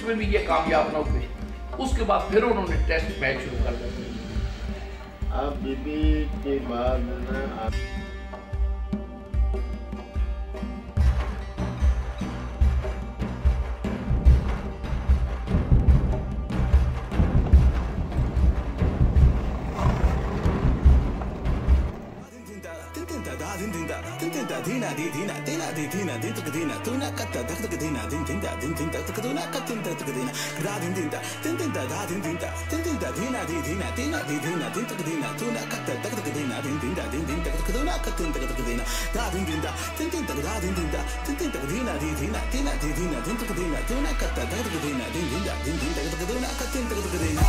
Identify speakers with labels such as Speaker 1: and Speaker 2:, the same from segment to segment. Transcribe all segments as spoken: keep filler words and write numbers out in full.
Speaker 1: उसमें भी ये कामयाब न हुए। उसके बाद फिर उन्होंने टेस्ट मैच शुरू कर दिया।
Speaker 2: अब बीबी के बाद ना
Speaker 3: Dina di dina dina di dina din tuk dina tuna katta dak tuk dina din din da din din dak tuk dina katin dak tuk dina da din din da din din da da din din da din din da dina di dina dina di dina din tuk dina tuna katta dak tuk dina din din da din din dak tuk dina katin dak tuk dina da din din da din din da da din din da din din dak dina di dina dina di dina din tuk dina tuna katta dak tuk dina din din da din din dak tuk dina katin dak tuk dina।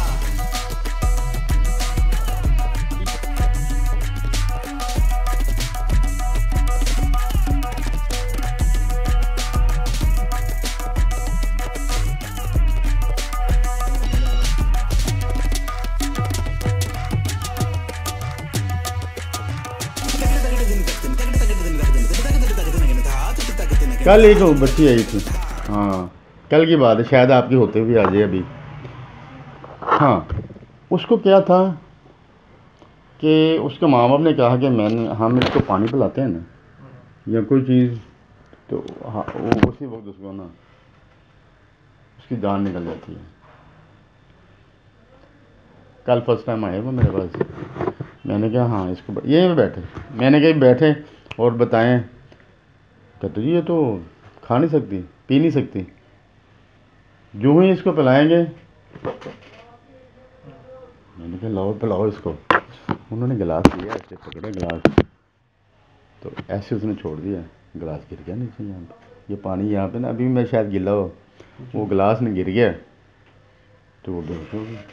Speaker 2: कल एक बच्ची आई थी, हाँ कल की बात है, शायद आपकी होते हुए आ जाए अभी। हाँ, उसको क्या था कि उसके माँ बाप ने कहा कि मैंने हम इसको पानी पिलाते हैं ना या कोई चीज़, तो हाँ वो उसी वक्त उसको ना उसकी जान निकल जाती है। कल फर्स्ट टाइम आए वो मेरे पास, मैंने कहा हाँ इसको यहीं पे बैठे, मैंने कहीं बैठे और बताएं, कहते जी ये तो खा नहीं सकती पी नहीं सकती, जो ही इसको पिलाएंगे, मैंने कहा लाओ पिलाओ इसको। उन्होंने गिलास लिया, ऐसे पकड़ा गिलास, तो ऐसे उसने छोड़ दिया, गिलास गिर गया नीचे यहाँ पे, ये पानी यहाँ पे ना अभी मैं शायद गिला हो, वो गिलास ने गिर गया तो वो बेहोश हो गया।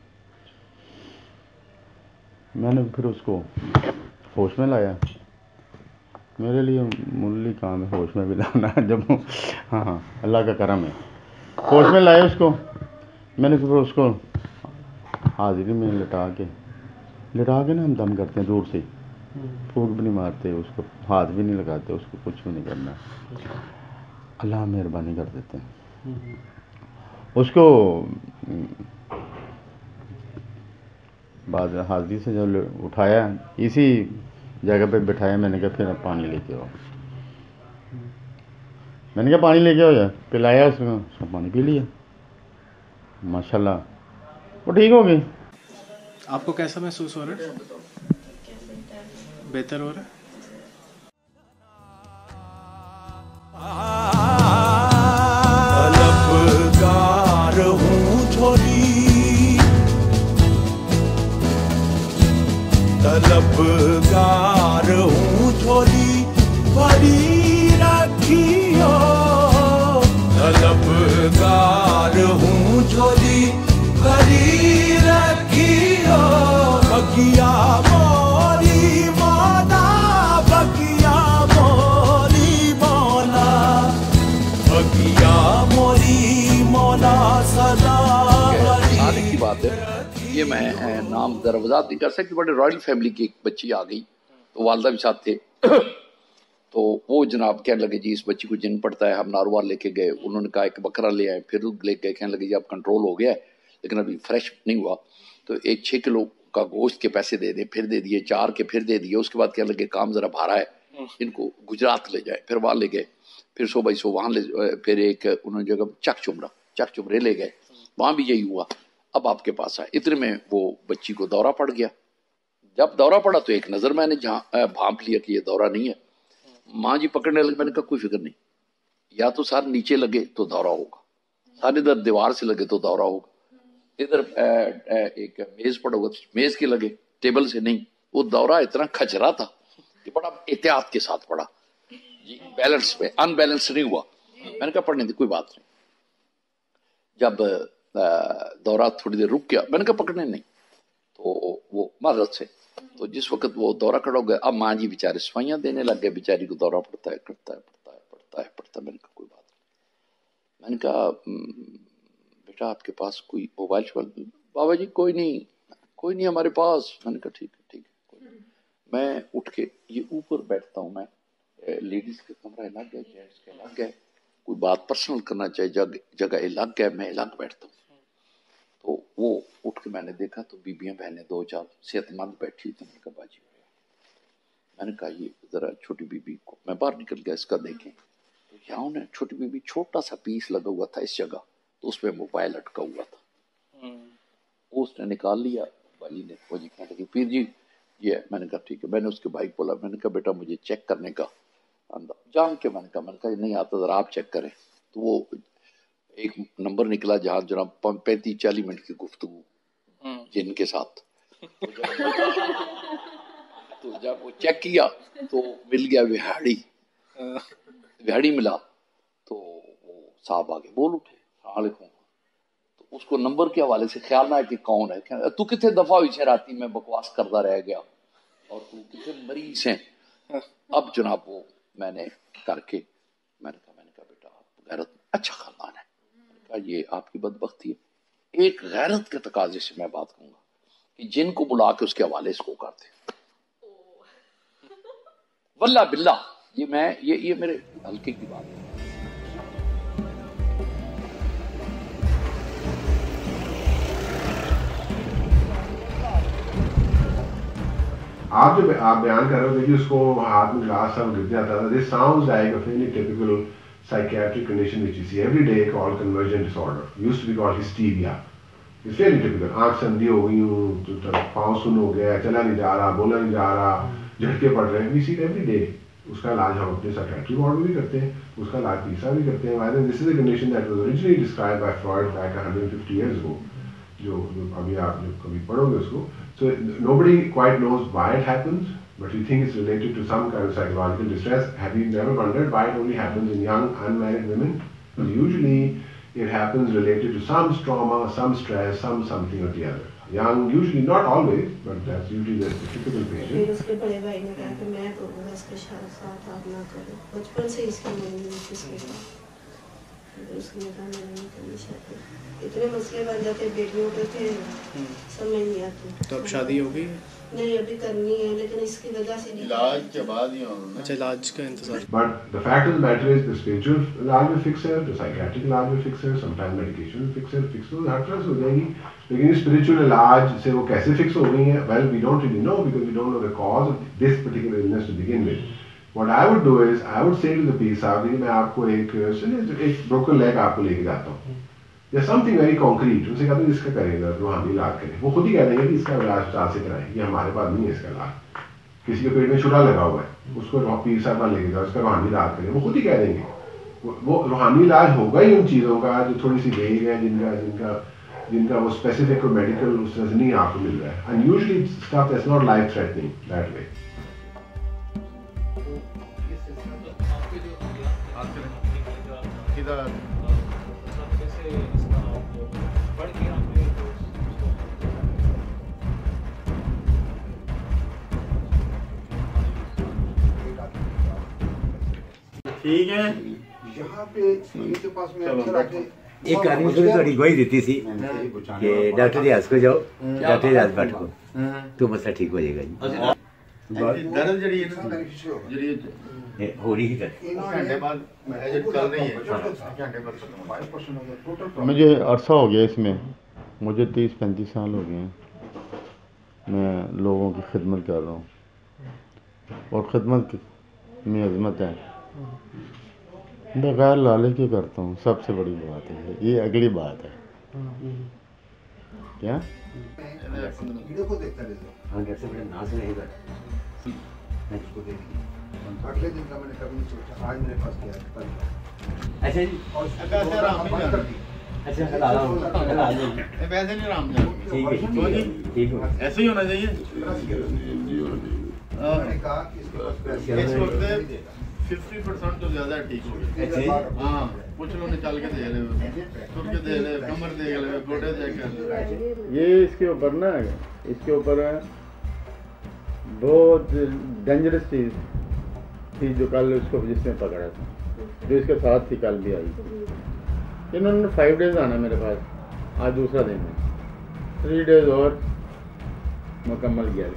Speaker 2: मैंने फिर उसको होश में लाया, मेरे लिए मुल्ली काम है होश में भी लाना जब, हाँ हाँ अल्लाह का करम है, होश में लाया उसको। मैंने फिर उसको हाजिरी में लिटा के लिटा के ना हम दम करते हैं दूर से, फूंक भी नहीं मारते, उसको हाथ भी नहीं लगाते, उसको कुछ भी नहीं करना, अल्लाह मेहरबानी कर देते हैं। उसको बाद हाजिरी से जब उठाया, इसी जगह पे बिठाया, मैंने कहा फिर पानी लेके आओ, मैंने कहा पानी लेके आओ यार, पिलाया उसको, उसको पानी पी लिया, माशाल्लाह वो ठीक हो गई।
Speaker 4: आपको कैसा महसूस हो रहा है? बेहतर हो रहा है?
Speaker 3: तलबगार हूँ झोली, तलबगार हूँ झोली भरी रखियो, तलबगार हूँ झोली भरी रखियो, बगिया मोरी मौला, बगिया मोरी मौला, बगिया मोरी मौला सदा।
Speaker 1: साल की बात है ये, मैं नाम जरा वजात नहीं कर सकती, बड़े रॉयल फैमिली की एक बच्ची आ गई, तो वालदा भी साथ थे, तो वो जनाब कहने लगे जी इस बच्ची को जिन पड़ता है, हम नारवार लेके गए, उन्होंने कहा एक बकरा ले आए, फिर लेके गए, कहने लगे जी अब कंट्रोल हो गया है लेकिन अभी फ्रेश नहीं हुआ, तो एक छः किलो का गोश्त के पैसे दे दे, फिर दे दिए, चार के फिर दे दिए। उसके बाद कहने लगे काम ज़रा भारा है, इनको गुजरात ले जाए, फिर वहाँ ले गए, फिर सो भाई सो वहाँ ले, फिर एक उन्होंने जगह चक चुमरा चक चुमरे ले गए, वहाँ भी यही हुआ। अब आपके पास आए, इतने में वो बच्ची को दौरा पड़ गया। जब दौरा पड़ा तो एक नज़र मैंने जहाँ भांप लिया कि ये दौरा नहीं है, माँ जी पकड़ने लगे, मैंने कहा कोई फिक्र नहीं, या तो सार नीचे लगे तो दौरा होगा, सारे इधर दीवार से लगे तो दौरा होगा, इधर एक मेज पड़ा होगा, मेज के लगे, टेबल से नहीं। वो दौरा इतना खचरा था कि बड़ा एहतियात के साथ पड़ा जी, बैलेंस पे अनबैलेंस नहीं हुआ। मैंने कहा पढ़ने दी कोई बात नहीं। जब दौरा थोड़ी देर रुक गया, मैंने कहा पकड़ने नहीं, तो वो माजरत से, तो जिस वक्त वो दौरा खड़ा हो गया, अब माँ जी बेचारे सफाइयाँ देने लग गए, बेचारी को दौरा पड़ता है, करता है, पड़ता है, पड़ता है, पड़ता है। मैंने कहा कोई बात नहीं। मैंने कहा बेटा आपके पास कोई मोबाइल शोबाइल? बाबा जी कोई नहीं, कोई नहीं हमारे पास। मैंने कहा ठीक है ठीक है, कोई नहीं। मैं उठ के ये ऊपर बैठता हूँ, मैं लेडीज़ के कमरा लग गए, जेंट्स के लग गए, कोई बात पर्सनल करना चाहिए, जग जगह अलग है, मैं अलग बैठता हूँ। तो वो उठ के मैंने देखा तो बीबियाँ बहनें दो चार सेहतमंद बैठी थी। मैंने कहा बाजी, मैंने कहा ये जरा छोटी बीबी को, मैं बाहर निकल गया इसका देखें तो यहाँ उन्हें छोटी बीबी छोटा सा पीस लगा हुआ था इस जगह, तो उस पर मोबाइल अटका हुआ था। वो उसने निकाल लिया, बाजी ने वो जी कहने लगी पीर जी ये। मैंने कहा ठीक है। मैंने उसके भाई को बोला, मैंने कहा बेटा मुझे चेक करने का अंदर जान के, मैंने कहा मैंने कहा नहीं आता जरा आप चेक करें। तो वो एक नंबर निकला जहाँ जनाब पैंतीस चालीस मिनट की गुफ्तगू जिनके साथ। तो जब वो चेक किया तो मिल गया विहाड़ी, विहाड़ी मिला तो वो साहब आगे बोल उठे सलामुअलैकुम। तो उसको नंबर के हवाले से ख्याल ना है कि कौन है। तू कितने दफा हुई है राती में बकवास करता रह गया और तू कितने मरीज हैं। अब जनाब वो मैंने करके मैंने कहा मैंने कहा बेटा गैरत अच्छा खानदान है। मैंने कहा ये आपकी बदबख्ती है। एक गैरत के तकाजे से मैं बात कहूंगा कि जिनको बुला के उसके हवाले इसको करते वल्ला बिल्ला, ये मैं ये ये मेरे हल्के की बात है।
Speaker 5: आप जो आप बयान कर रहे हो, देखिए उसको हाथ में ग्लास सब गिर जाता था। This sounds like a very typical psychiatric condition which you see every day called conversion disorder. Used to be called hysteria. It's very typical. आँख संधी हो गई हूँ, पाँव सुन हो गया, चला नहीं जा रहा, बोला नहीं जा रहा, झटके पड़ रहे हैं। We see it every day. उसका इलाज हम अपने psychiatric ward में भी करते हैं, उसका इलाज तीसरा भी करते हैं। Why this is a condition that was originally described by Freud back one hundred fifty years ago. जो जो अभी आप जो कभी पढ़ोगे उसको, so nobody quite knows why it happens, but we think it's related to some kind of psychological distress. Have you never wondered why it only happens in young unmarried women? Because usually it happens related to some trauma, some stress, some something or the other. Young, usually not always, but that's usually the typical patient.
Speaker 6: उसके बड़े भाई ने कहा कि मैं करूँगा इसके साथ, आप ना करो। बचपन से इसकी मन में किसके साथ, उसने कहा मैं नहीं करनी चाहती। इतने मसले बन जाते बेटियों के थे, समझ नहीं आती।
Speaker 4: तो अब शादी हो गई?
Speaker 6: नहीं अभी करनी है, लेकिन इसकी वजह से नहीं।
Speaker 2: इलाज के बाद ही होना।
Speaker 4: अच्छा इलाज का इंतजार।
Speaker 5: But the fact of the matter is the spiritual इलाज में fix है, the psychiatric इलाज में fix है, sometimes medication में fix है, fix तो हर तरह से हो जाएगी। लेकिन spiritual इलाज से वो कैसे fix हो गई है? Well, we don't really know because we don't know the cause of this particular illness to begin with. What I would do is I would say to the peace साहब कि मैं आपको एक एक broken leg आपको लेके जाता हूँ, या समथिंग वेरी कॉन्क्रीट। उनसे कहते हैं इसका करेगा रूहानी इलाज करें। वो खुद ही कह देंगे कि इसका इलाज चार से कराएं, ये हमारे पास नहीं है इसका इलाज। किसी के पेट में छुरा लगा हुआ है, उसको पीर साहब लेके जाओ, इसका रूहानी इलाज करें, वो खुद ही कह देंगे। वो रूहानी इलाज होगा ही उन चीज़ों का जो थोड़ी सी वेग है, जिनका जिनका जिनका वो स्पेसिफिक और मेडिकल उस तरह से नहीं आपको मिल रहा है। And usually stuff that's not life threatening that way.
Speaker 2: ठीक है।
Speaker 7: यहाँ पे इनके पास में अक्सर आके
Speaker 8: एक आदमी से थोड़ी गोई देती थी कि डॉक्टर रियाज को जाओ, डॉक्टर रियाज भट्ट को, तो मसला ठीक हो जाएगा जी।
Speaker 2: दर्द जड़ी है ना, जड़ी
Speaker 8: हो रही है
Speaker 2: घंटे बाद चल रही है, घंटे बाद खत्म। मुझे अरसा हो गया इसमें, मुझे तीस पैंतीस साल हो गए हैं। मैं लोगों की खिदमत कर रहा हूँ और ख़िदमत में अज़मत है। बगैर लाले के करता हूँ, सबसे बड़ी बात है ये। अगली बात है क्या
Speaker 7: वीडियो को देखता रहता
Speaker 8: हाँ कैसे बड़े नाज नहीं कर
Speaker 7: उसको देखिए। अगले दिन का मैंने कभी नहीं सोचा, आज मेरे पास किया कल।
Speaker 8: अच्छा जी
Speaker 2: कैसे आराम नहीं कर दी।
Speaker 8: अच्छा कल आ रहा हूँ, कल आ जाऊँ।
Speaker 2: वैसे नहीं आराम जा
Speaker 8: ठीक है ठीक है,
Speaker 2: ऐसे ही होना चाहिए।
Speaker 7: मैंने कहा कि इसके पास पैसे
Speaker 2: इस वक्त फिफ्टी परसेंट तो ज्यादा ठीक हो गया। हाँ कुछ लोग निकाल के दे रहे, सुर के दे रहे, कमर दे रहे, गोटे देख कर। ये इसके ऊपर ना, इसके ऊपर बहुत डेंजरस चीज थी जो कल उसको जिसने पकड़ा था, जो इसके साथ थी, कल भी आई। इन्होंने फाइव डेज आना मेरे पास, आज दूसरा दिन है, थ्री डेज और मुकम्मल किया।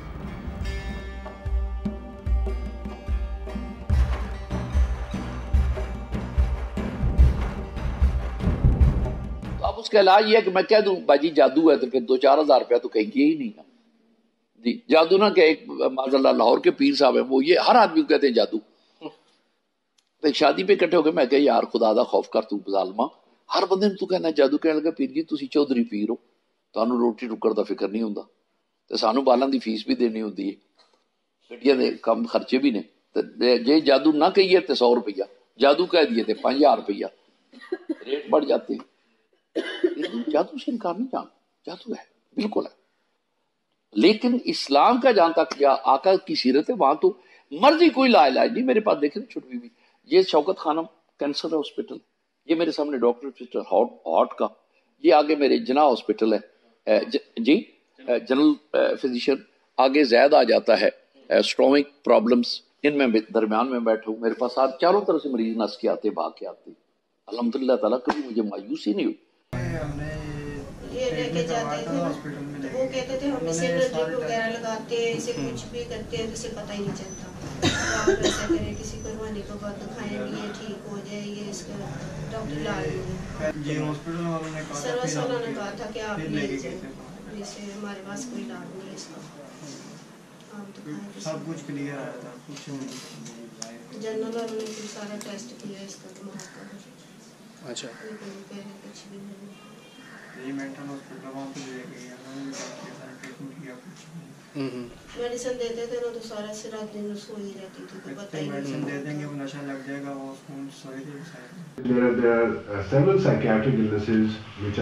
Speaker 1: अब उसका इलाज ये है कि मैं कह दूं बाजी जादू है तो फिर दो चार हजार रुपया तो कहेंगे ही नहीं ना जी। जादू ना क्या, एक माज़अल्लाह लाहौर के पीर साहब है, वो ये हर आदमी को कहते हैं जादू। तो एक शादी पे इकट्ठे हो गए, मैं कह यार खुदा दा खौफ कर तू ज़ालिमा, हर बंदे तू कहना जादू। कहने लगा पीर जी तुसी चौधरी पीर हो, तुहानू रोटी टुक्कर दा फिक्र नहीं हुंदा ते सानू बालां दी फीस भी देनी हुंदी है, गड्डियां दे कम खर्चे भी ने, ते जे जादू ना कहिए तो सौ रुपया, जादू कह दिए तो पाँच हजार रुपया, रेट बढ़ जाते हैं। जादू से इनकार नहीं, जान जादू है बिल्कुल है, लेकिन इस्लाम का जहां तक या आका की सीरत है वहां तो मर्जी कोई ला इलाज नहीं। मेरे पास देखे छुट भी ये शौकत खानम कैंसर हॉस्पिटल, ये मेरे सामने डॉक्टर हॉस्पिटल हॉट हॉट का, ये आगे मेरे जना हॉस्पिटल है ज, जी जनरल फिजिशियन, आगे जैद आ जाता है स्टोमिक प्रॉब्लम्स, इनमें दरमियान में बैठा हूँ। मेरे पास आज चारों तरफ से मरीज नस के आते भाग के आते, अल्हम्दुलिल्लाह ताला कभी मुझे मायूसी नहीं हुई।
Speaker 6: ये लेके जाते थे तो वो कहते थे हम इसे ड्रिप वगैरह लगाते हैं, इसे कुछ भी करते हैं तो इसे पता ही नहीं चलता। तो आप ऐसा करें किसी करवाने को बाद दिखाएंगे ये ठीक हो जाएगी, इसका डॉक्टर ला लेंगे।
Speaker 4: ये हॉस्पिटल वालों ने कहा
Speaker 6: सर्विस वालों ने कहा था कि आप ले जाइए, जैसे हमारे पास कोई इलाज नहीं है इसका, आप दिखाएं।
Speaker 4: सब कुछ क्लियर आया था, कुछ नहीं।
Speaker 6: जनरल वालों ने फिर सारा टेस्ट किया इसका दिमाग का।
Speaker 4: अच्छा
Speaker 6: कुछ भी नहीं,
Speaker 4: ये मेंटल हॉस्पिटल वहाँ पे ले गए, उन्होंने सारा ट्रीटमेंट किया, कुछ नहीं।
Speaker 6: मेडिसिन देते थे ना तो सारा से रात दिन सोई रहती थी, तो पता ही नहीं।
Speaker 4: मेडिसिन दे देंगे वो नशा लग जाएगा, वो उसको सोई थे शायद।
Speaker 5: There are there are uh, several psychiatric illnesses which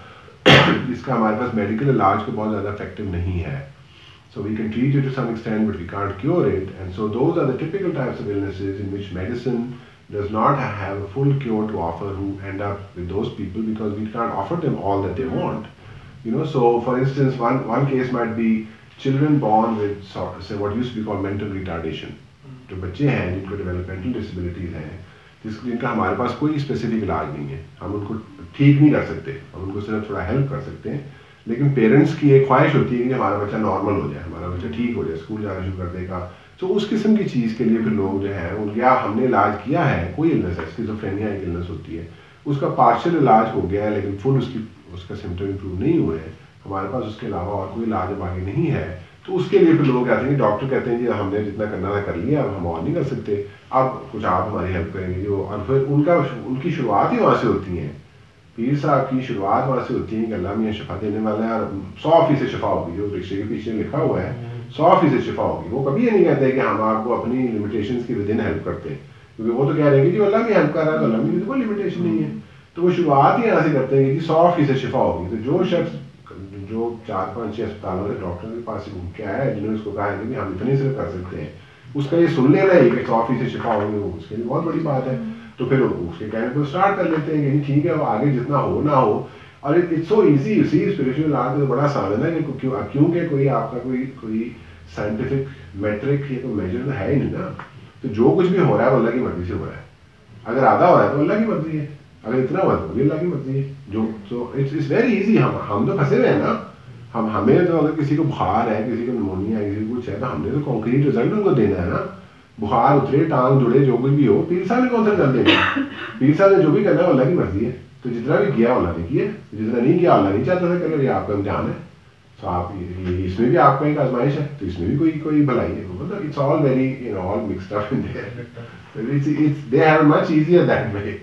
Speaker 5: are जिसका हमारे पास मेडिकल इलाज को बहुत ज़्यादा इफेक्टिव नहीं है। So we can treat it to some extent, but we can't cure it. And so those are the typical types of illnesses in which medicine does not have a full cure to offer, who end up with those people because we can't offer them all that they want. You know, so for instance, one one case might be children born with sort of, say what used to be called mental retardation. जो बच्चे हैं जिनको developmental disabilities हैं, जिस जिनका हमारे पास कोई specific इलाज नहीं है, हम उनको ठीक नहीं कर सकते, हम उनको सिर्फ थोड़ा हेल्प कर सकते हैं, लेकिन पेरेंट्स की एक ख्वाहिश होती है कि हमारा बच्चा नॉर्मल हो जाए, हमारा बच्चा ठीक हो जाए, स्कूल जाना शुरू कर देगा। तो उस किस्म की चीज़ के लिए फिर लोग जो है उनके यहाँ हमने इलाज किया है, कोई इलनेस है, स्किज़ोफ्रेनिया एक इलनेस होती है, उसका पार्शियल इलाज हो गया है लेकिन फुल उसकी उसका सिम्टम इम्प्रूव नहीं हुए हैं, हमारे पास उसके अलावा और कोई इलाज अब आगे नहीं है। तो उसके लिए फिर लोग कहते हैं, डॉक्टर कहते हैं जी हमने जितना करना था कर लिया, अब हम और नहीं कर सकते, अब कुछ आप हमारी हेल्प करेंगे जो, और फिर उनका उनकी शुरुआत ही वहाँ से होती है। पीर साहब की शुरुआत वहाँ से होती है कि अल्लाह मियाँ शिफा देने वाला है और सौ फीसद शिफा होगी, जो रिक्शे के पीछे लिखा हुआ है सौ फीसद शिफा होगी। वो कभी ये नहीं कहते कि हम आपको अपनी लिमिटेशंस की विद इन हेल्प करते हैं, क्योंकि वो तो कह रहे हैं कि जी अल्लाह भी हेल्प कर रहा है तो अल्लाह में कोई लिमिटेशन नहीं है। तो वो शुरुआत ही यहाँ से करते हैं कि जी सौ फीसद शिफा होगी। तो जो शख्स जो चार पाँच छः अस्पतालों के डॉक्टर के पास घूम के आया है, जिन्होंने उसको कहा है कि हम इतने सिर्फ कर सकते हैं, उसका ये सुन लेना है कि सौ फीसद शिफा होगी, उसके लिए बहुत बड़ी बात है। तो फिर उसके कहने को स्टार्ट कर लेते हैं कि ठीक है वो आगे जितना हो ना हो। और it's so easy, you see spiritual art तो बड़ा आसान है ना, कि क्योंकि कोई आपका कोई कोई साइंटिफिक मेट्रिक या कोई मेजर तो है ही नहीं ना। तो जो कुछ भी हो रहा है वो अल्लाह की मर्जी से हो रहा है, अगर आधा हो रहा है तो अल्लाह की मर्जी है, अगर इतना हुआ तो भी अल्लाह की मर्जी है। जो so it's it's very easy. हम हम तो फंसे हुए हैं ना, हम हमें तो अगर किसी को बुखार है, किसी को निमोनिया है, किसी को कुछ है, तो हमने तो कॉन्क्रीट रिजल्ट उनको देना है ना। बुखार उतरे, टांग जुड़े, जो कुछ भी हो, पीर साहब ने कौन सा रिजल्ट देना? पीर साहब ने जो भी करना है अल्लाह की मर्जी है। तो जितना भी किया अल्लाह ने किया, जितना नहीं किया अल्लाह नहीं चाहता था करो, ये आपका इम्तिहान है। तो आप ये इसमें भी आपका एक आजमाइश है, तो इसमें भी कोई कोई भलाई है। मतलब it's all very you know all mixed up in there, it's it's they have much easier that way.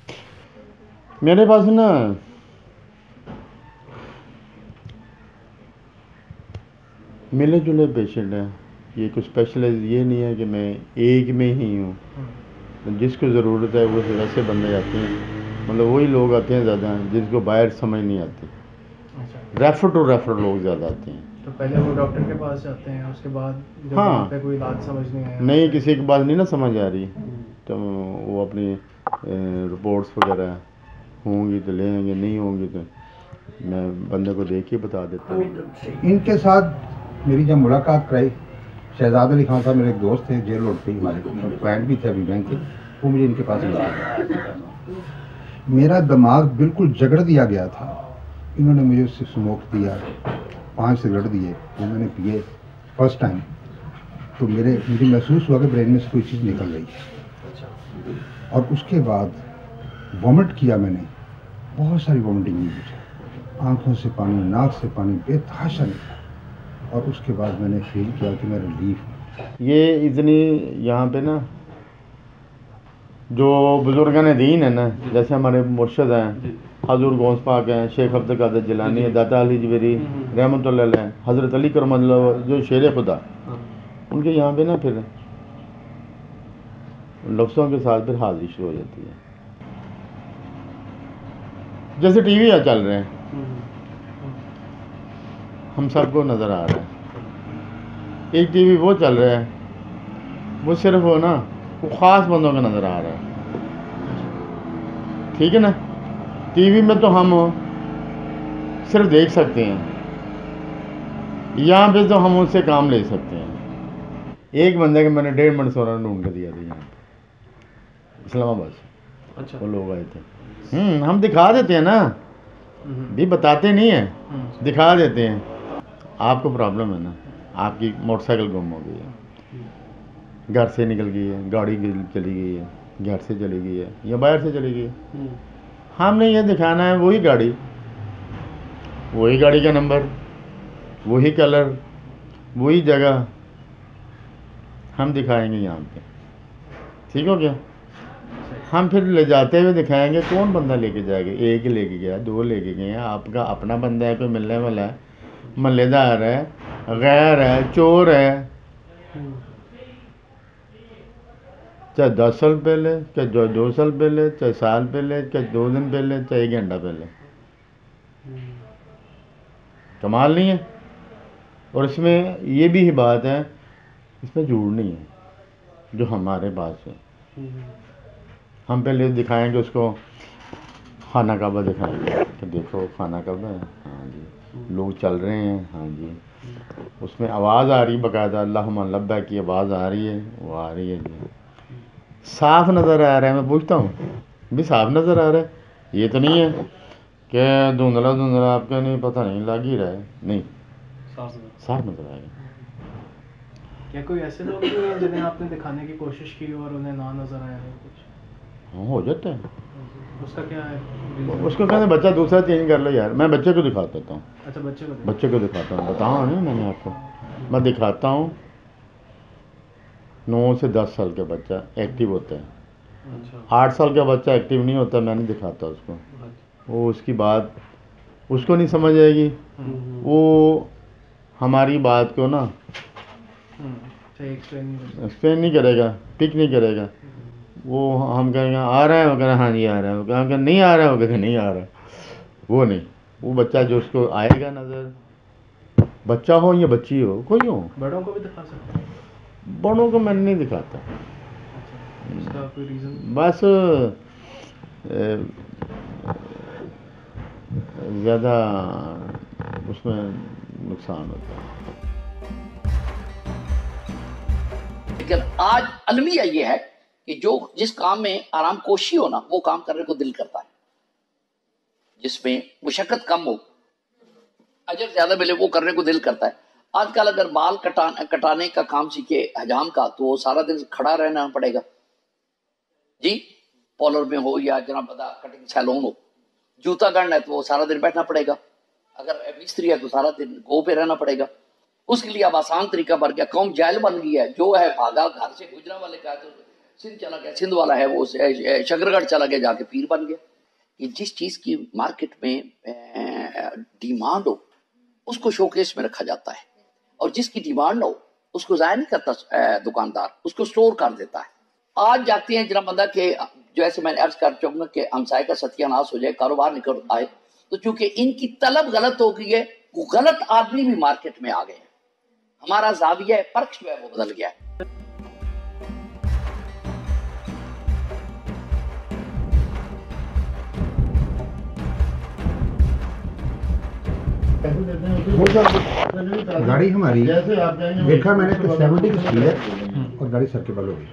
Speaker 2: मेरे पास ना मिले जुले पेशेंट हैं, ये कुछ स्पेशलाइज ये नहीं है कि मैं एक में ही हूँ। जिसको ज़रूरत है वो वैसे बंदे आते हैं, मतलब वही लोग आते हैं ज़्यादा जिनको बाहर समझ नहीं आती। रेफर टू रेफर लोग ज़्यादा आते हैं।
Speaker 4: तो पहले वो डॉक्टर के पास जाते हैं, उसके बाद जब
Speaker 2: हाँ,
Speaker 4: वहाँ पे कोई इलाज समझ नहीं आया,
Speaker 2: नहीं किसी की बात नहीं ना समझ आ रही, तो वो अपनी रिपोर्ट्स वगैरह होंगी तो ले आएंगे, नहीं होंगी तो मैं बंदे को देख के बता देता हूँ।
Speaker 7: इनके साथ मेरी जब मुलाकात कराई, शहजाद अली खान साहब मेरे एक दोस्त थे, जेल रोड पे हमारे क्लाइंट भी थे अभी बैंक के, वो मुझे इनके पास मिला। मेरा दिमाग बिल्कुल जगड़ दिया गया था। इन्होंने मुझे उससे स्मोक दिया, पांच सिगरेट दिए, वो मैंने पिए फर्स्ट टाइम, तो मेरे मुझे महसूस हुआ कि ब्रेन में से कोई चीज़ निकल रही है। और उसके बाद वॉमिट किया मैंने, बहुत सारी वॉमिटिंग हुई मुझे, आंखों से पानी, नाक से पानी बेतहाशा निकला। और उसके बाद मैंने फील किया कि मैं रिलीफ हूँ।
Speaker 2: ये इतनी यहाँ पे ना जो बुजुर्गान दीन है ना, जैसे हमारे मुर्शद हैं, हजूर गौस पाक हैं, शेख अब्दुल कादिर जिलानी है, दाता अली जवेरी रहमतुल्लाह अलैह, हज़रत अली करमल्लाह जो शेर खुदा, उनके यहाँ पे ना फिर लफ्ज़ों के साथ फिर हाजिरी शुरू हो जाती है। जैसे टीवी आ चल रहे हैं, हम सबको नज़र आ रहा है। एक टीवी वो चल रहा है, वो सिर्फ वो ना वो ख़ास बंदों का नज़र आ रहा है, ठीक है ना। टीवी में तो हम सिर्फ देख सकते हैं, यहाँ पे तो हम उससे काम ले सकते हैं। एक बंदे के मैंने डेढ़ मिनट सोना ढूंढ के दिया था यहाँ पे इस्लामाबाद से। अच्छा, वो लोग आए थे। हम्म हम दिखा देते हैं ना, भी बताते नहीं है, दिखा देते हैं। आपको प्रॉब्लम है ना, आपकी मोटरसाइकिल गुम हो गई है, घर से निकल गई है, गाड़ी चली गई है, घर से चली गई है या बाहर से चली गई है, हमने ये दिखाना है वही गाड़ी, वही गाड़ी का नंबर, वही कलर, वही जगह हम दिखाएंगे यहाँ पे, ठीक हो गया। हम फिर ले जाते हुए दिखाएंगे कौन बंदा लेके जाएगा, एक लेके गया, दो लेके गए हैं, आपका अपना बंदा है, कोई मिलने वाला है, मल्लेदार है, गैर है, चोर है, चाहे दस साल पहले, चाहे दो दो साल पहले, चाहे साल पहले, चाहे दो दिन पहले, चाहे एक घंटा पहले, कमाल नहीं है। और इसमें ये भी बात है, इसमें झूठ नहीं है जो हमारे पास है। हम पहले दिखाएंगे उसको खाना काबा दिखाएंगे कि देखो खाना काबा है, हाँ जी, लोग चल रहे हैं, हाँ जी, उसमें आवाज़ आ रही बाकायदा अल्लाहुम्मा लब्बैक की आवाज़ आ रही है, वो आ रही है जी, साफ नज़र आ रहा है। मैं पूछता हूँ भी साफ नज़र आ रहा है, ये तो नहीं है कि धुंधला धुंधला आपका नहीं पता नहीं लग ही रहा है, नहीं, साफ नज़र आएगा।
Speaker 9: क्या कोई ऐसे लोग भी हैं जिन्हें आपने दिखाने की कोशिश की और उन्हें ना नज़र आया हो कुछ?
Speaker 2: हाँ हो जाता है।
Speaker 9: उसका क्या है?
Speaker 2: उसको कहते बच्चा दूसरा चेंज कर लो यार। मैं बच्चे को दिखा देता हूँ।
Speaker 9: अच्छा, बच्चे को
Speaker 2: बच्चे को दिखाता हूँ, बताओ नहीं मैंने आपको, मैं दिखाता हूँ। नौ से दस साल का बच्चा एक्टिव होता है, अच्छा। आठ साल का बच्चा एक्टिव नहीं होता, मैं नहीं दिखाता उसको, वो उसकी बात उसको नहीं समझ आएगी, वो हमारी बात को ना एक्सप्लेन नहीं करेगा, पिक नहीं करेगा। वो हम कहेंगे आ रहा है, वो कहें हाँ नहीं आ रहा है, वो कहेंगे नहीं आ रहा है, वो कहेंगे नहीं आ रहा है, वो नहीं, वो बच्चा जो उसको आएगा नज़र, बच्चा हो या बच्ची हो, कोई हो।
Speaker 9: बड़ों को भी दिखा सकते हैं?
Speaker 2: बड़ों को मैं नहीं दिखाता।
Speaker 9: अच्छा, इसका कोई रीज़न?
Speaker 2: बस ज़्यादा उसमें नुकसान होता है।
Speaker 1: लेकिन आज अलमिया ये है कि जो जिस काम में आराम कोशी हो ना, वो काम करने को दिल करता है, जिसमें मुशक्कत कम हो, अजर ज्यादा मिले, वो करने को दिल करता है। आजकल अगर बाल कटा कटाने का काम सीखे हजाम का, तो वो सारा दिन खड़ा रहना पड़ेगा जी, पॉलर में हो या जना पता कटिंग सैलून हो। जूता गढ़ना है तो वो सारा दिन बैठना पड़ेगा, अगर मिस्त्री है तो सारा दिन गो पे रहना पड़ेगा। उसके लिए अब आसान तरीका बन गया, कौम जायल बन गई है। जो है भागा घर से, गुजरा वाले का तो सिंध चला गया, सिंध वाला है वो शकरगढ़ चला गया, जाके पीर बन गया। कि जिस चीज की मार्केट में डिमांड हो उसको शोकेस में रखा जाता है, और जिसकी डिमांड हो उसको जाया नहीं करता दुकानदार, उसको स्टोर कर देता है। आज जाते हैं जरा बंदा के, जो ऐसे मैंने अर्ज कर चुका कि हमसाय का सत्यानाश हो जाए, कारोबार निकल आए, तो चूंकि इनकी तलब गलत हो गई है, वो गलत आदमी भी मार्केट में आ गए हैं। हमारा जाविया पर्क जो है वो बदल गया है।
Speaker 7: गाड़ी हमारी देखा मैंने तो सेवेंटी की स्पीड है और गाड़ी सर के बल हो गई।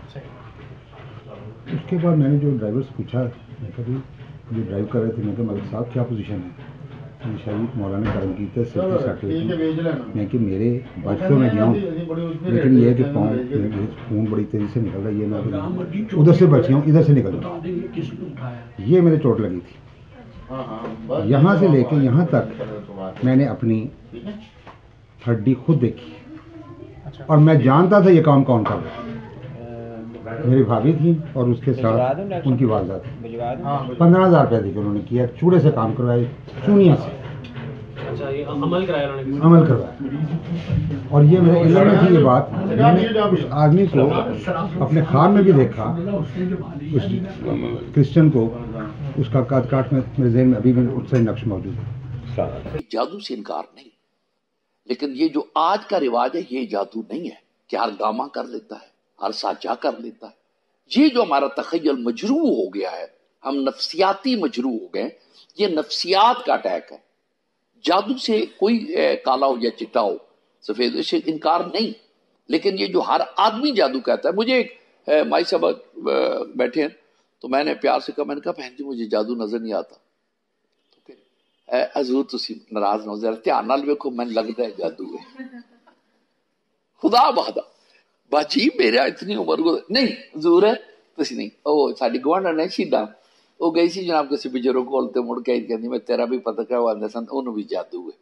Speaker 7: उसके बाद मैंने जो ड्राइवर से पूछा, मैं कभी जो ड्राइव कर रहे थे, मैं कहा मगर साहब क्या पोजीशन है? शायद मौलाना करम की थे, मैं कि मेरे बचपन में गया हूँ, लेकिन ये है कि खून बड़ी तेज़ी से निकल रहा है, ये मैं उधर से बच गया हूँ, इधर से निकल रहा हूँ, ये मेरे चोट लगी थी। यहाँ से लेके यहाँ तक मैंने अपनी हड्डी खुद देखी और मैं जानता था ये काम कौन कर रहा है। मेरी भाभी थी और उसके साथ उनकी वालदा थी। पंद्रह हज़ार रुपये दी उन्होंने किया, चूड़े से काम करवाए, चूनिया से।
Speaker 9: अच्छा, ये अमल कराया उन्होंने?
Speaker 7: अमल करवाया। और ये मेरे इल्म में थी ये बात। मैंने उस आदमी को अपने ख्वाब में भी देखा, उस क्रिश्चियन को, उसका काट काट में मेरे ज़हन में अभी भी उससे नक्श मौजूद है।
Speaker 1: जादू से इनकार नहीं, लेकिन ये जो आज का रिवाज है ये जादू नहीं है कि हर गामा कर लेता है, हर साजा कर लेता है। ये जो हमारा तखय्युल मजरू हो गया है, हम नफ्सियाती मजरू हो गए, ये नफ्सियात का अटैक है। जादू से कोई ए, काला हो या चिट्टा हो, सफेद, से इनकार नहीं, लेकिन ये जो हर आदमी जादू कहता है। मुझे एक माई साहब बैठे हैं तो मैंने प्यार से कहा, मैंने कहा बहन जी मुझे जादू नजर नहीं आता। तो फिर हजूर तुसी नाराज ना हो, जरा ध्यान नाल वेखो, मैंने लगता है जादू है। खुदा बहादा बाजी मेरा इतनी उम्र को नहीं हजूर है तुसी नहीं। ओ साडी गवांढ ने सीधा वो गई सी जनाब किसी बजुर्ग कोल ते मुड़ के कहती मैं तेरा भी पता क्या आंदे सन उन्होंने भी जादू है।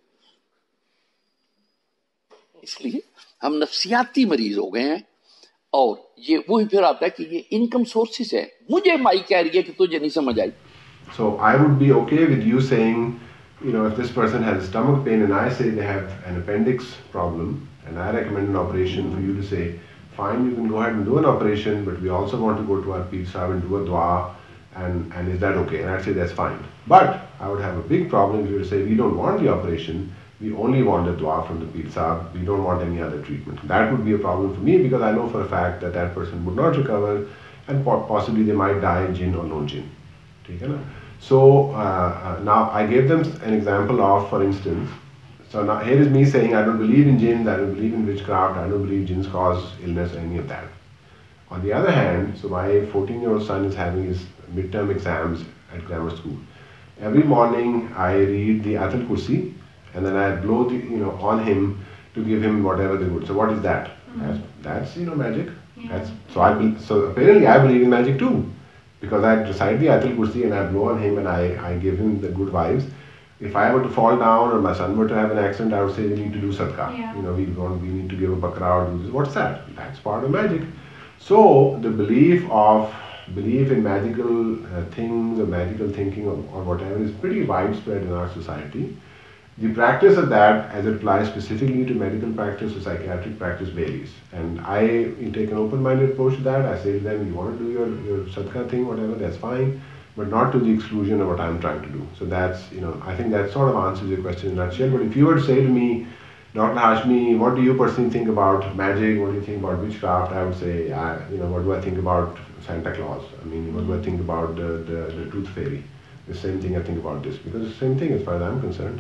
Speaker 1: इसलिए हम नफ्सियाती मरीज हो गए हैं और ये वही फिर आता है कि ये इनकम सोर्सेस है। मुझे माई कह रही है कि तुझे नहीं समझ आई।
Speaker 5: So I would be okay with you saying, you know, if this person has stomach pain and I say they have an appendix problem and I recommend an operation, for you to say, fine, you can go ahead and do an operation, but we also want to go to our Pir Sahib and do a dua, and, and is that okay? And I'd say that's fine. But I would have a big problem if you were to say, we don't want the operation, we only want the dua from the Pir Sahib, we don't want any other treatment. That would be a problem for me because I know for a fact that that person would not recover and possibly they might die jinn or no jinn. So uh, uh, now I gave them an example of, for instance, so now here is me saying I don't believe in jinns, I don't believe in witchcraft, I don't believe jinns cause illness or any of that. On the other hand, so my fourteen year old son is having his midterm exams at grammar school. Every morning I read the Atal Kursi and then I blow the, you know, on him to give him whatever they would. So what is that? Mm-hmm. That's, that's, you know, magic. Yeah. That's, so, I, so apparently I believe in magic too. Because I recite the Atal Kursi and I blow on him and I, I give him the good vibes. If I were to fall down or my son were to have an accident, I would say we need to do sadaqah. Yeah. You know, we want, we need to give a bakra or do this. What's that? That's part of magic. So the belief of belief in magical uh, things or magical thinking or, or whatever is pretty widespread in our society. The practice of that, as it applies specifically to medical practice or psychiatric practice, varies. And I take an open-minded approach to that. I say to them, you want to do your, your sadhka thing, whatever, that's fine, but not to the exclusion of what I'm trying to do. So that's, you know, I think that sort of answers your question in a nutshell. But if you were to say to me, Doctor Hashmi, what do you personally think about magic? What do you think about witchcraft? I would say, I, you know, what do I think about Santa Claus? I mean, what do I think about the, the, the tooth fairy? The same thing I think about this, because it's the same thing as far as I'm concerned.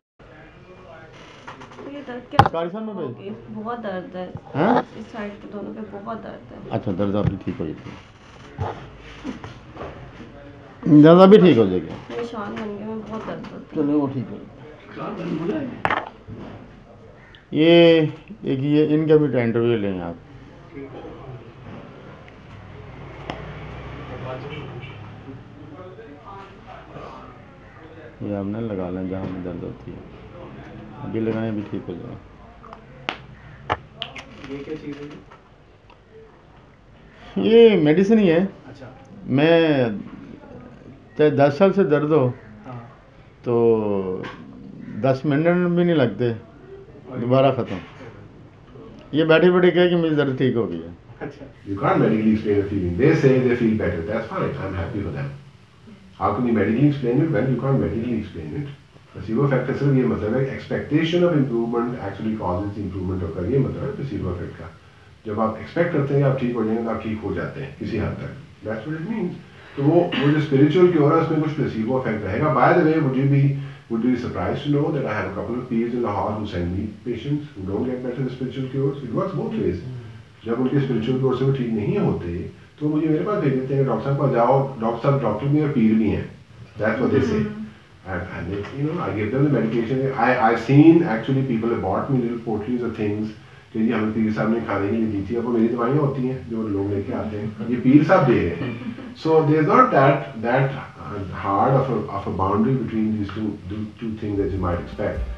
Speaker 6: बहुत दर्द है,
Speaker 2: हाँ?
Speaker 6: इस side के दोनों पे बहुत दर्द है।
Speaker 2: अच्छा, दर्द अभी ठीक हो जाएगी, दर्द अभी ठीक हो जाएगी।
Speaker 6: निशान बन गए, में बहुत दर्द होता है।
Speaker 2: चलो वो ठीक हो जाएगी। ये एक ये इनका भी इंटरव्यू लेंगे आप। ये आपने लगा लें जहाँ में दर्द होती है, अभी लगाएं भी ठीक हो जाएगा।
Speaker 9: ये क्या चीज़ है?
Speaker 2: ये मेडिसिन ही है।
Speaker 9: अच्छा। मैं
Speaker 2: चाहे दस साल से दर्द हो, हाँ, तो दस मिनट भी नहीं लगते, दोबारा खत्म। ये बैठे बैठे कहे कि मेरी दर्द ठीक हो गई है।
Speaker 5: You can't medically explain a feeling. They say they feel better. That's fine. I'm happy for them. How can you medically explain it? Well, you can't medically explain it. Placebo effect का सिर्फ ये मतलब है expectation of improvement actually causes the improvement occur. ये मतलब है placebo effect का। जब आप expect करते हैं कि आप ठीक हो जाएंगे तो आप ठीक हो जाते हैं किसी हद तक। That's what it means. तो वो वो जो spiritual cure है उसमें कुछ placebo effect रहेगा. By the way, would you be would you be surprised to know that I have a couple of peers in Lahore who send me patients who don't get better with spiritual cures? It works both ways. जब उनके spiritual cure से वो ठीक नहीं होते तो मुझे मेरे पास भेज देते हैं डॉक्टर साहब पास जाओ, डॉक्टर साहब डॉक्टर भी और पीर भी हैं. That's what they say. And, and they, you know, I give them the medication. I, I've seen actually people have bought me little potlys of things कि जी हमें पीर साहब ने खाने के लिए दी थी, अब वो मेरी दवाइयाँ होती हैं जो लोग लेके आते हैं, ये पीर साहब दे रहे हैं. So there is not that that hard of a of a boundary between these two two things that you might expect.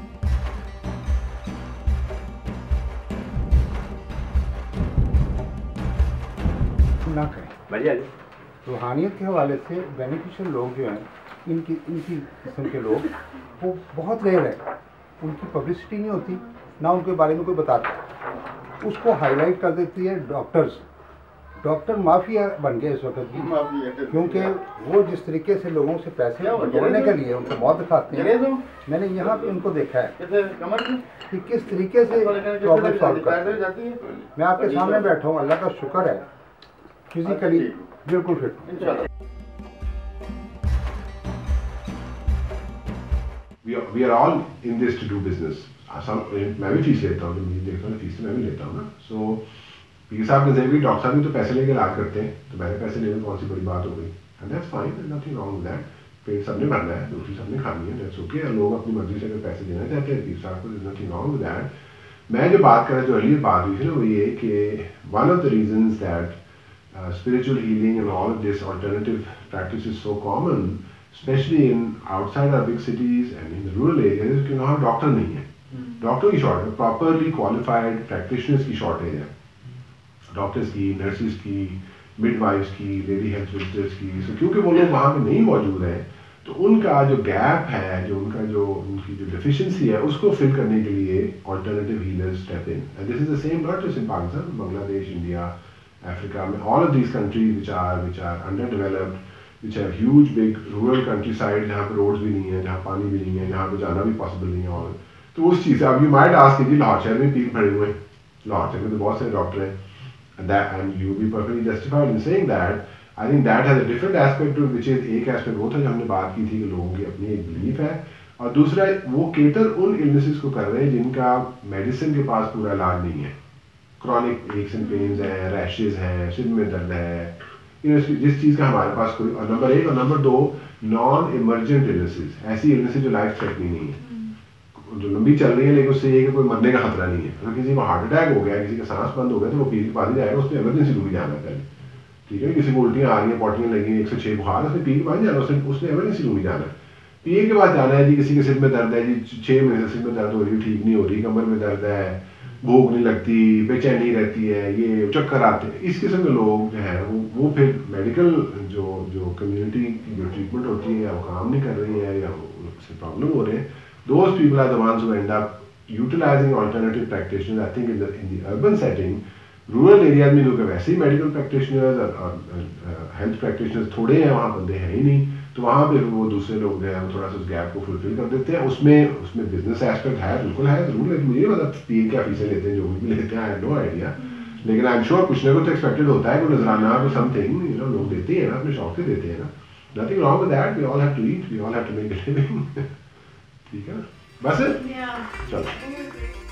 Speaker 7: ना करें.
Speaker 8: बढ़िया.
Speaker 7: रूहानियत के हवाले से बेनिफिशियल लोग जो हैं, इनकी इनकी किस्म के लोग, वो बहुत रेयर है. उनकी पब्लिसिटी नहीं होती, ना उनके बारे में कोई बताता. उसको हाईलाइट कर देती है डॉक्टर्स. डॉक्टर माफिया बन गए इस वक्त की, क्योंकि वो जिस तरीके से लोगों से पैसे बटोरने के लिए उनको मौत दिखाते हैं. मैंने यहाँ पे उनको देखा है कि किस तरीके से प्रॉब्लम सॉल्व करते हैं. मैं आपके सामने बैठा हूँ, अल्लाह का शुक्र है, फिजिकली बिल्कुल fit.
Speaker 5: We are, we are all in this to do business. Some, मैं भी फीस लेता हूँ, मुझे देखता हूँ फीस मैं भी लेता हूँ ना. सो पीर साहब ने भी डॉक्टर साहब भी तो पैसे लेके इलाज करते हैं, तो मैंने पैसे लेने में कौन सी बड़ी बात हो गई. And that's fine, nothing wrong with that. पेट सबने भरना है, रोटी सबने खानी है, दैट्स ओके. लोग अपनी मर्जी से अगर पैसे देना चाहते हैं पीर साहब को, there nothing wrong with that. मैं जो बात कर रहा जो अर्लियर बात हुई थी ना, वो ये कि one of the reasons that spiritual healing and all of this alternative practice is so common, especially in outside our big cities and in the rural areas, कि वहाँ डॉक्टर नहीं है. डॉक्टर की शॉर्टेज है, प्रॉपरली क्वालिफाइड प्रैक्टिशनर्स की shortage है. Doctors की, nurses की, मिडवाइफ्स की, लेडी हेल्थ विजिटर्स की. सो क्योंकि वो लोग वहाँ पे नहीं मौजूद हैं, तो उनका जो गैप है, जो उनका जो उनकी जो डेफिशिएंसी है, उसको फिल करने के लिए alternative healers step in. And this is the same not just in Pakistan, Bangladesh, India, Africa, all of these countries which are which are underdeveloped, which have huge big rural countryside, जहाँ पे roads भी नहीं है, जहाँ पानी भी नहीं है, जहाँ पे जाना भी possible नहीं है. और तो उस चीज़ से अब you might ask कि जी लाहौर शहर में पीर भरे हुए हैं, लाहौर शहर में तो बहुत सारे डॉक्टर हैं, and that and you be perfectly justified in saying that. I think that has a different aspect to it, which is एक aspect वो था जो हमने बात की थी कि लोगों की अपनी एक belief है, और दूसरा वो cater उन illnesses को कर रहे हैं जिनका medicine के पास पूरा इलाज नहीं है. क्रॉनिक एक्स एंड पेन्स है, रैशेज हैं, सिर में दर्द है, जिस चीज़ का हमारे पास कोई, और नंबर एक और नंबर दो नॉन इमरजेंट इलनेसेस, ऐसी इलनेसेस जो लाइफ थ्रेटनिंग नहीं है, जो लंबी चल रही है लेकिन उससे ये कि कोई मरने का खतरा नहीं है. अगर किसी को हार्ट अटैक हो गया, किसी का सांस बंद हो गया, तो वो पीर के पास ही जाएगा, उसमें इमरजेंसी रूम में जाना है पहले. ठीक है, किसी को उल्टियाँ आ रही हैं, पॉटियाँ लगी, एक सौ छः बुखार, उसने पीर के पास जाना, उसने उसने इमरजेंसी रूम में जाना है. पीर के पास जाना है जी, किसी के सिर में दर्द है जी, छः महीने से सिर में दर्द हो रही है, ठीक नहीं हो रही, कमर में दर्द है, भूख नहीं लगती, बेचैनी रहती है, ये चक्कर आते हैं, इस किस्म के लोग जो है वो वो फिर मेडिकल जो जो कम्युनिटी की जो ट्रीटमेंट होती है, या वो काम नहीं कर रही है, या उससे प्रॉब्लम हो रहे हैं. Those people are the ones who end up utilising alternative practitioners. I think in the in the urban setting, rural areas में जो वैसे ही मेडिकल प्रैक्टिशनर्स और हेल्थ प्रैक्टिशनर्स थोड़े हैं, वहाँ बंदे हैं ही नहीं, तो वहाँ पे वो दूसरे लोग जो है थोड़ा सा उस गैप को फुलफिल कर देते हैं. उसमें उसमें बिजनेस एस्पेक्ट है, बिल्कुल है, जरूर. लेकिन मुझे पता पीर क्या फीसें लेते हैं, जो भी लेते हैं, आई हैव नो आइडिया. लेकिन आई एम श्योर कुछ ना कुछ एक्सपेक्टेड होता है, कोई नजराना तो समथिंग यू नो लोग देते हैं ना, अपने शौक से देते हैं ना. Nothing wrong with that. We all have to eat, we all have to make a living. ठीक है ना, बस चलो.